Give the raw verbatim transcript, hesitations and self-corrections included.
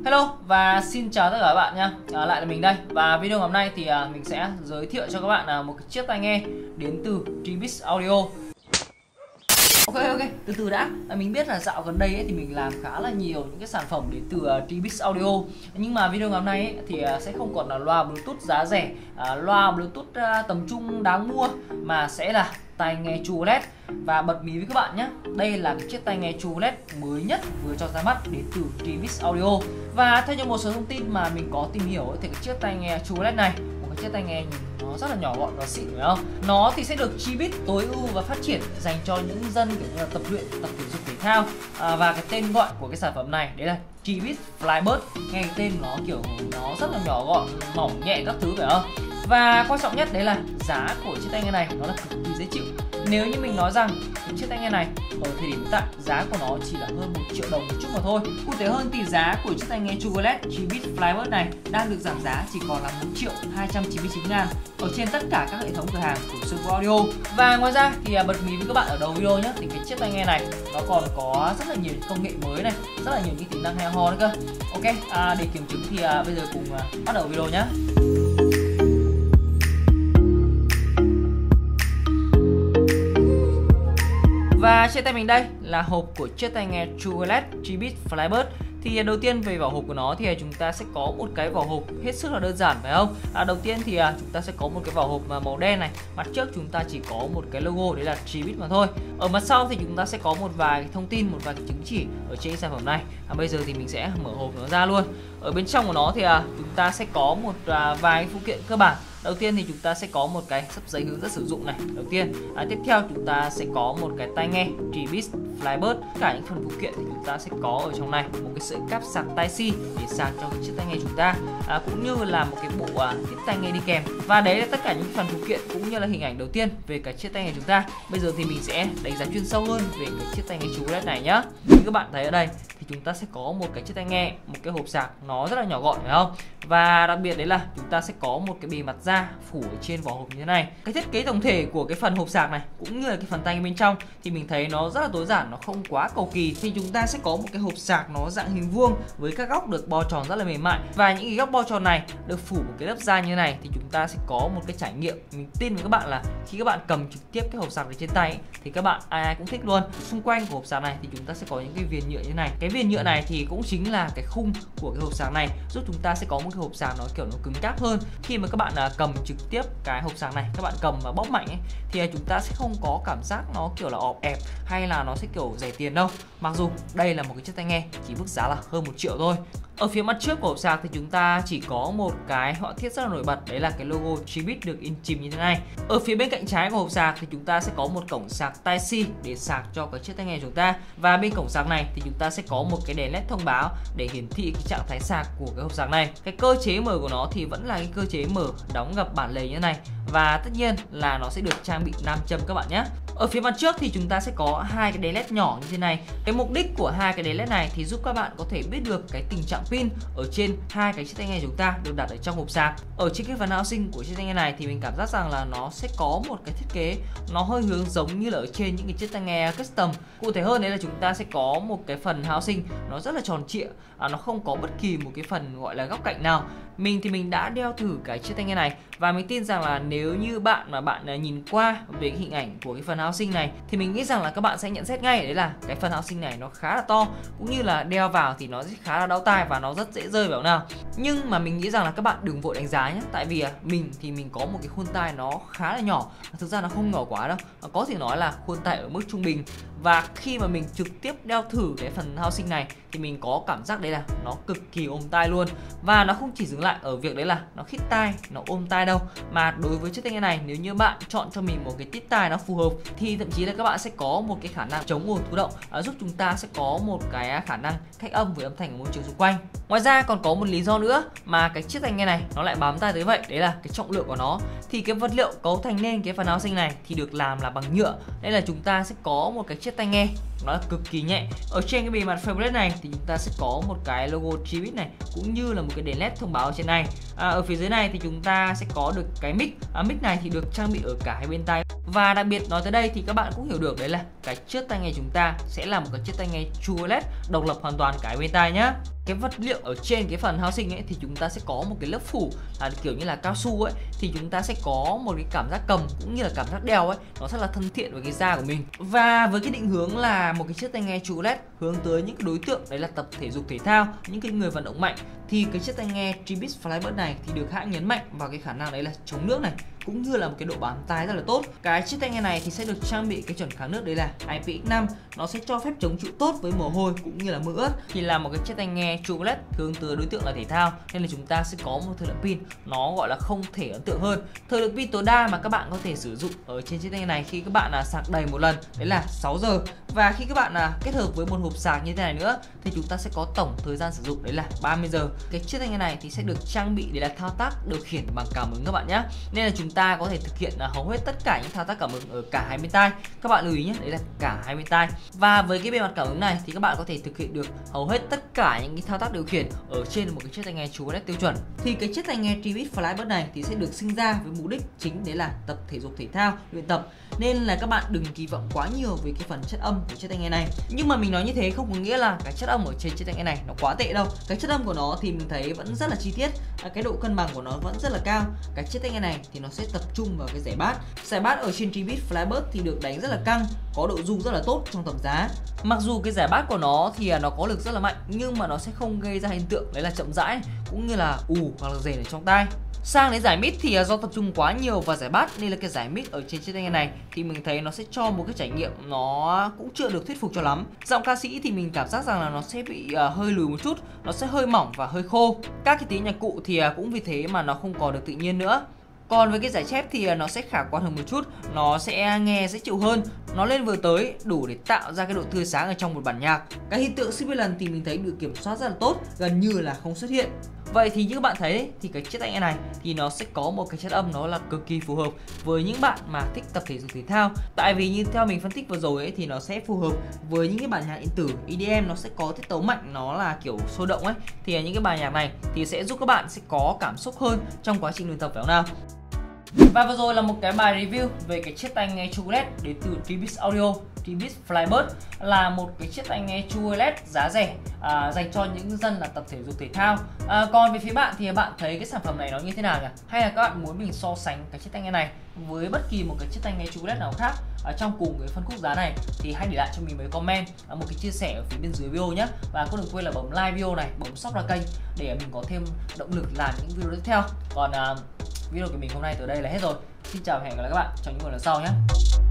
Hello và xin chào tất cả các bạn nha. À, lại là mình đây. Và video ngày hôm nay thì à, mình sẽ giới thiệu cho các bạn à, một cái chiếc tai nghe đến từ Tribis Audio. Ok ok, từ từ đã. À, mình biết là dạo gần đây ấy, thì mình làm khá là nhiều những cái sản phẩm đến từ uh, Tribis Audio. Nhưng mà video ngày hôm nay ấy, thì uh, sẽ không còn là loa Bluetooth giá rẻ, uh, loa Bluetooth uh, tầm trung đáng mua, mà sẽ là tai nghe True o led. Và bật mí với các bạn nhé, đây là cái chiếc tai nghe True o led mới nhất vừa cho ra mắt đến từ Tribis Audio. Và theo như một số thông tin mà mình có tìm hiểu ấy, thì cái chiếc tai nghe True o led này, một cái chiếc tai nghe nhìn nó rất là nhỏ gọn và xịn, phải không? Nó thì sẽ được Tribis tối ưu và phát triển dành cho những dân kiểu như là tập luyện, tập thể dục thể thao. À, và cái tên gọi của cái sản phẩm này đấy là Tribis Flybird. Nghe cái tên nó kiểu nó rất là nhỏ gọn, mỏng nhẹ các thứ, phải không? Và quan trọng nhất đấy là giá của chiếc tai nghe này nó là cực kỳ dễ chịu. Nếu như mình nói rằng cái chiếc tai nghe này ở thời điểm hiện tại giá của nó chỉ là hơn một triệu đồng một chút mà thôi. Cụ thể hơn thì giá của chiếc tai nghe True o led Tribis Flybird này đang được giảm giá chỉ còn là một triệu hai trăm chín mươi chín ngàn ở trên tất cả các hệ thống cửa hàng của Servo Audio. Và ngoài ra thì bật mí với các bạn ở đầu video nhé, thì cái chiếc tai nghe này nó còn có rất là nhiều công nghệ mới này, rất là nhiều những tính năng hay ho nữa cơ. Ok, à, để kiểm chứng thì à, bây giờ cùng à, bắt đầu video nhé. Và trên tay mình đây là hộp của chiếc tai nghe True o led Tribis Flybird. Thì đầu tiên về vỏ hộp của nó thì chúng ta sẽ có một cái vỏ hộp hết sức là đơn giản, phải không? À, đầu tiên thì à, chúng ta sẽ có một cái vỏ hộp màu đen này. Mặt trước chúng ta chỉ có một cái logo, đấy là Tribis mà thôi. Ở mặt sau thì chúng ta sẽ có một vài thông tin, một vài chứng chỉ ở trên sản phẩm này. À, bây giờ thì mình sẽ mở hộp nó ra luôn. Ở bên trong của nó thì à, chúng ta sẽ có một à, vài phụ kiện cơ bản. Đầu tiên thì chúng ta sẽ có một cái sấp giấy hướng dẫn sử dụng này. Đầu tiên, à, tiếp theo chúng ta sẽ có một cái tai nghe Tribis Flybird. Cả những phần phụ kiện thì chúng ta sẽ có ở trong này một cái sợi cáp sạc Tai-C để sạc cho cái chiếc tai nghe chúng ta, à, cũng như là một cái bộ à, tiếp tai nghe đi kèm. Và đấy là tất cả những phần phụ kiện cũng như là hình ảnh đầu tiên về cái chiếc tai nghe chúng ta. Bây giờ thì mình sẽ đánh giá chuyên sâu hơn về cái chiếc tai nghe True o led này nhá. Như các bạn thấy ở đây thì chúng ta sẽ có một cái chiếc tai nghe, một cái hộp sạc nó rất là nhỏ gọn, phải không? Và đặc biệt đấy là chúng ta sẽ có một cái bề mặt da phủ ở trên vỏ hộp như thế này. Cái thiết kế tổng thể của cái phần hộp sạc này cũng như là cái phần tai nghe bên trong thì mình thấy nó rất là tối giản, nó không quá cầu kỳ. Thì chúng ta sẽ có một cái hộp sạc nó dạng hình vuông với các góc được bo tròn rất là mềm mại, và những cái góc bo tròn này được phủ một cái lớp da như thế này thì chúng ta sẽ có một cái trải nghiệm, mình tin với các bạn là khi các bạn cầm trực tiếp cái hộp sạc này trên tay ấy, thì các bạn ai ai cũng thích luôn. Xung quanh của hộp sạc này thì chúng ta sẽ có những cái viền nhựa như thế này. Cái viền nhựa này thì cũng chính là cái khung của cái hộp sạc này, giúp chúng ta sẽ có một cái hộp sạc nó kiểu nó cứng cáp hơn. Khi mà các bạn à, cầm trực tiếp cái hộp sạc này, các bạn cầm và bóp mạnh ấy, thì à, chúng ta sẽ không có cảm giác nó kiểu là ọp ẹp hay là nó sẽ kiểu rẻ tiền đâu. Mặc dù đây là một cái chiếc tai nghe chỉ mức giá là hơn một triệu thôi. Ở phía mặt trước của hộp sạc thì chúng ta chỉ có một cái họa tiết rất là nổi bật, đấy là cái logo Tribis được in chìm như thế này. Ở phía bên cạnh trái của hộp sạc thì chúng ta sẽ có một cổng sạc Tai-C để sạc cho cái chiếc tai nghe chúng ta. Và bên cổng sạc này thì chúng ta sẽ có một cái đèn led thông báo để hiển thị cái trạng thái sạc của cái hộp sạc này. Cái cơ chế mở của nó thì vẫn là cái cơ chế mở đóng gập bản lề như thế này. Và tất nhiên là nó sẽ được trang bị nam châm các bạn nhé. Ở phía mặt trước thì chúng ta sẽ có hai cái đèn led nhỏ như thế này. Cái mục đích của hai cái đèn led này thì giúp các bạn có thể biết được cái tình trạng pin ở trên hai cái chiếc tai nghe chúng ta được đặt ở trong hộp sạc. Ở trên cái phần housing của chiếc tai nghe này thì mình cảm giác rằng là nó sẽ có một cái thiết kế nó hơi hướng giống như là ở trên những cái chiếc tai nghe custom. Cụ thể hơn đấy là chúng ta sẽ có một cái phần housing nó rất là tròn trịa, à, nó không có bất kỳ một cái phần gọi là góc cạnh nào. Mình thì mình đã đeo thử cái chiếc tai nghe này và mình tin rằng là nếu như bạn mà bạn nhìn qua về cái hình ảnh của cái phần housing này thì mình nghĩ rằng là các bạn sẽ nhận xét ngay đấy là cái phần housing này nó khá là to, cũng như là đeo vào thì nó sẽ khá là đau tai và nó rất dễ rơi vào nào. Nhưng mà mình nghĩ rằng là các bạn đừng vội đánh giá nhé, tại vì mình thì mình có một cái khuôn tai nó khá là nhỏ, thực ra nó không nhỏ quá đâu, có thể nói là khuôn tai ở mức trung bình. Và khi mà mình trực tiếp đeo thử cái phần housing này thì mình có cảm giác đấy là nó cực kỳ ôm tai luôn. Và nó không chỉ dừng lại ở việc đấy là nó khít tai, nó ôm tai đâu, mà đối với chiếc tai nghe này, nếu như bạn chọn cho mình một cái tít tai nó phù hợp thì thậm chí là các bạn sẽ có một cái khả năng chống ồn thụ động, à, giúp chúng ta sẽ có một cái khả năng cách âm với âm thanh ở môi trường xung quanh. Ngoài ra còn có một lý do nữa mà cái chiếc tai nghe này nó lại bám tai tới vậy, đấy là cái trọng lượng của nó. Thì cái vật liệu cấu thành nên cái phần housing này thì được làm là bằng nhựa, nên là chúng ta sẽ có một cái chiếc tai nghe nó là cực kỳ nhẹ. Ở trên cái bề mặt faceplate này thì chúng ta sẽ có một cái logo Tribit này cũng như là một cái đèn led thông báo ở trên này. À, ở phía dưới này thì chúng ta sẽ có được cái mic. À, mic này thì được trang bị ở cả hai bên tai. Và đặc biệt nói tới đây thì các bạn cũng hiểu được đấy là cái chiếc tai nghe chúng ta sẽ là một cái chiếc tai nghe True Wireless độc lập hoàn toàn cả hai bên tai nhá. Cái vật liệu ở trên cái phần housing ấy thì chúng ta sẽ có một cái lớp phủ là kiểu như là cao su ấy, thì chúng ta sẽ có một cái cảm giác cầm cũng như là cảm giác đeo ấy, nó rất là thân thiện với cái da của mình. Và với cái định hướng là một cái chiếc tai nghe True Wireless hướng tới những cái đối tượng đấy là tập thể dục thể thao, những cái người vận động mạnh, thì cái chiếc tai nghe Tribit Flybird này thì được hãng nhấn mạnh vào cái khả năng đấy là chống nước này cũng như là một cái độ bám tai rất là tốt. Cái chiếc tai nghe này thì sẽ được trang bị cái chuẩn kháng nước đấy là I P X năm, nó sẽ cho phép chống chịu tốt với mồ hôi cũng như là mưa ướt. Thì là một cái chiếc tai nghe True Wireless hướng tới đối tượng là thể thao nên là chúng ta sẽ có một thời lượng pin nó gọi là không thể ấn tượng hơn. Thời lượng pin tối đa mà các bạn có thể sử dụng ở trên chiếc tai nghe này khi các bạn là sạc đầy một lần đấy là sáu giờ, và khi các bạn là kết hợp với một hộp sạc như thế này nữa thì chúng ta sẽ có tổng thời gian sử dụng đấy là ba mươi giờ. Cái chiếc tai nghe này thì sẽ được trang bị để là thao tác điều khiển bằng cảm ứng các bạn nhé, nên là chúng ta có thể thực hiện là hầu hết tất cả những thao tác cảm ứng ở cả hai bên tai. Các bạn lưu ý nhé, đấy là cả hai bên tai. Và với cái bề mặt cảm ứng này thì các bạn có thể thực hiện được hầu hết tất cả những cái thao tác điều khiển ở trên một cái chiếc tai nghe True Wireless tiêu chuẩn. Thì cái chiếc tai nghe Tribit Flybird này thì sẽ được sinh ra với mục đích chính đấy là tập thể dục thể thao, luyện tập, nên là các bạn đừng kỳ vọng quá nhiều về cái phần chất âm của chiếc tai nghe này. Nhưng mà mình nói như thế không có nghĩa là cái chất âm ở trên chiếc tai nghe này nó quá tệ đâu. Cái chất âm của nó thì mình thấy vẫn rất là chi tiết, cái độ cân bằng của nó vẫn rất là cao. Cái chiếc tai nghe này thì nó sẽ tập trung vào cái giải bass. Giải bass ở trên Tribit Flybird thì được đánh rất là căng, có độ rung rất là tốt trong tầm giá. Mặc dù cái giải bass của nó thì nó có lực rất là mạnh nhưng mà nó sẽ không gây ra hiện tượng đấy là chậm rãi cũng như là ù hoặc là rền ở trong tai. Sang đến giải mid thì do tập trung quá nhiều vào giải bass nên là cái giải mid ở trên chiếc tai nghe này thì mình thấy nó sẽ cho một cái trải nghiệm nó cũng chưa được thuyết phục cho lắm. Giọng ca sĩ thì mình cảm giác rằng là nó sẽ bị uh, hơi lùi một chút, nó sẽ hơi mỏng và hơi khô. Các cái tiếng nhạc cụ thì uh, cũng vì thế mà nó không còn được tự nhiên nữa. Còn với cái giải chép thì nó sẽ khả quan hơn một chút, nó sẽ nghe dễ chịu hơn, nó lên vừa tới đủ để tạo ra cái độ tươi sáng ở trong một bản nhạc. Cái hiện tượng sibilant thì mình thấy được kiểm soát rất là tốt, gần như là không xuất hiện. Vậy thì như các bạn thấy đấy, thì cái chiếc tai nghe này thì nó sẽ có một cái chất âm nó là cực kỳ phù hợp với những bạn mà thích tập thể dục thể thao. Tại vì như theo mình phân tích vừa rồi ấy thì nó sẽ phù hợp với những cái bản nhạc điện tử E D M, nó sẽ có tiết tấu mạnh, nó là kiểu sôi động ấy. Thì những cái bài nhạc này thì sẽ giúp các bạn sẽ có cảm xúc hơn trong quá trình luyện tập phải không nào? Và vừa rồi là một cái bài review về cái chiếc tai nghe True Wireless đến từ Tribit Audio. Tribit Flybird là một cái chiếc tai nghe True Wireless giá rẻ à, dành cho những dân là tập thể dục thể thao. À, còn về phía bạn thì bạn thấy cái sản phẩm này nó như thế nào nhỉ? Hay là các bạn muốn mình so sánh cái chiếc tai nghe này với bất kỳ một cái chiếc tai nghe True Wireless nào khác ở trong cùng cái phân khúc giá này thì hãy để lại cho mình mấy comment, à, một cái chia sẻ ở phía bên dưới video nhé. Và cũng đừng quên là bấm like video này, bấm subscribe kênh để mình có thêm động lực làm những video tiếp theo. Còn à, video của mình hôm nay từ đây là hết rồi. Xin chào và hẹn gặp lại các bạn trong những video lần sau nhé.